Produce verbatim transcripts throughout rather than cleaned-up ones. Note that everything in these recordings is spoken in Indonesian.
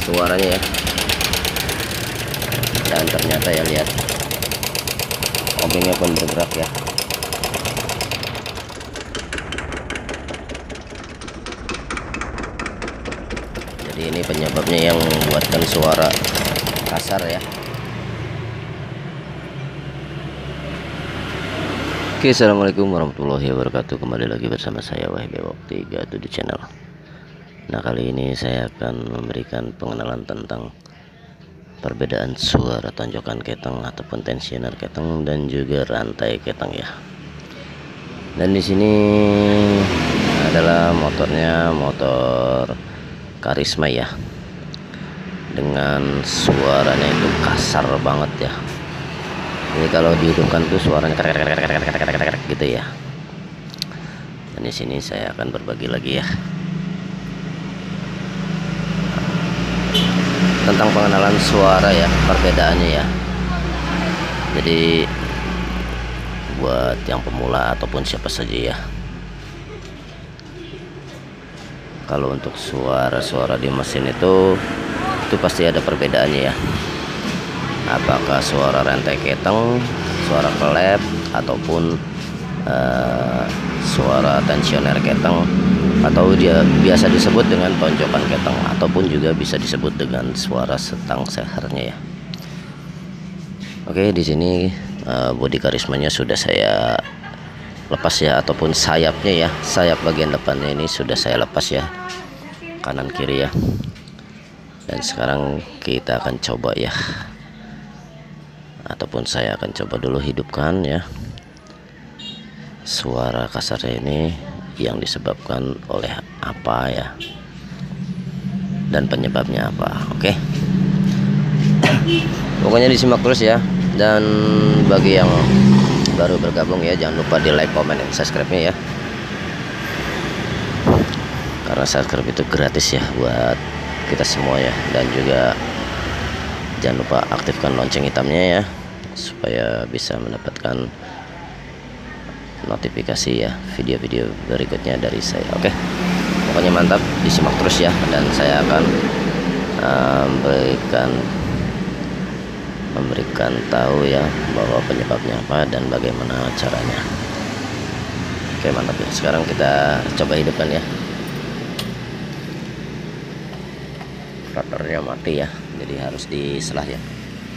suaranya ya. Dan ternyata ya, lihat obengnya pun bergerak ya. Jadi ini penyebabnya yang membuatkan suara kasar ya. Oke, assalamualaikum warahmatullahi wabarakatuh. Kembali lagi bersama saya W B Walk tiga tujuh channel. Nah, kali ini saya akan memberikan pengenalan tentang perbedaan suara tonjokan keteng ataupun tensioner keteng dan juga rantai keteng ya. Dan di sini adalah motornya motor Karisma ya, dengan suaranya itu kasar banget ya. Ini kalau dihidupkan tuh suaranya krek krek krek krek krek krek gitu ya. Dan di sini saya akan berbagi lagi ya tentang pengenalan suara ya, perbedaannya ya. Jadi buat yang pemula ataupun siapa saja ya, kalau untuk suara-suara di mesin itu itu pasti ada perbedaannya ya. Apakah suara rantai keteng, suara kelep, ataupun uh, suara tensioner keteng, atau dia biasa disebut dengan tonjokan keteng, ataupun juga bisa disebut dengan suara setang sehernya ya. Oke, di sini uh, bodi karismanya sudah saya lepas ya, ataupun sayapnya ya, sayap bagian depannya ini sudah saya lepas ya, kanan kiri ya. Dan sekarang kita akan coba ya, ataupun saya akan coba dulu hidupkan ya suara kasarnya ini yang disebabkan oleh apa ya, dan penyebabnya apa. Oke, pokoknya disimak terus ya. Dan bagi yang baru bergabung ya, jangan lupa di like, comment, dan subscribe-nya ya, karena subscribe itu gratis ya buat kita semua ya. Dan juga jangan lupa aktifkan lonceng hitamnya ya, supaya bisa mendapatkan notifikasi ya video-video berikutnya dari saya. Oke, pokoknya mantap, disimak terus ya. Dan saya akan uh, memberikan memberikan tahu ya bahwa penyebabnya apa dan bagaimana caranya. Oke, mantap ya. Sekarang kita coba hidupkan ya. Starternya mati ya, jadi harus diselah ya.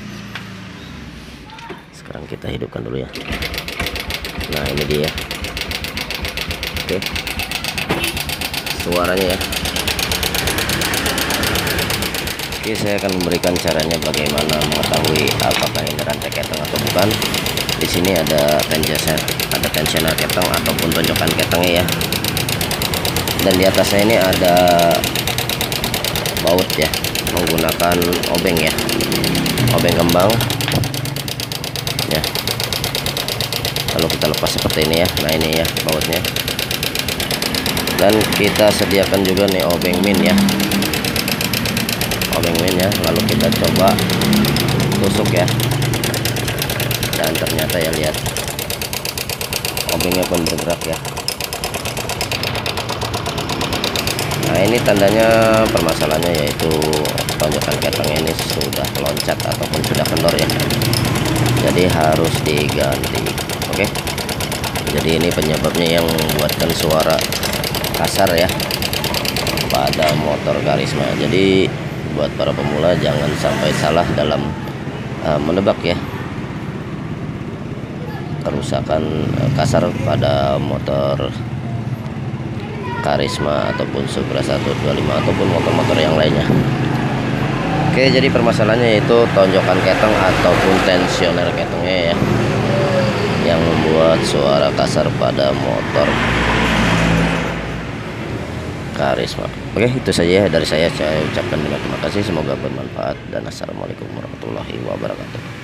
Sekarang kita hidupkan dulu ya. Nah, ini dia. Oke, suaranya ya. Oke, saya akan memberikan caranya bagaimana mengetahui apakah ini rantai keteng atau bukan. Di sini ada tensioner, ada tensioner keteng ataupun tonjokan ketengnya ya. Dan di atasnya ini ada baut ya, menggunakan obeng ya, obeng kembang ya. Lalu kita lepas seperti ini ya. Nah, ini ya bautnya. Dan kita sediakan juga nih obeng min ya, obeng min ya. Lalu kita coba tusuk ya. Dan ternyata ya, lihat obengnya pun bergerak ya. Nah, ini tandanya permasalahannya yaitu tonjokan keteng ini sudah loncat ataupun sudah kendor ya, jadi harus diganti. Oke, jadi ini penyebabnya yang membuatkan suara kasar ya pada motor Karisma. Jadi buat para pemula jangan sampai salah dalam uh, menebak ya kerusakan uh, kasar pada motor Karisma ataupun Supra seratus dua puluh lima ataupun motor-motor yang lainnya. Oke, jadi permasalahannya yaitu tonjokan keteng ataupun tensioner ketengnya ya, yang membuat suara kasar pada motor Karisma. Oke, itu saja dari saya. Saya ucapkan terima kasih, semoga bermanfaat, dan assalamualaikum warahmatullahi wabarakatuh.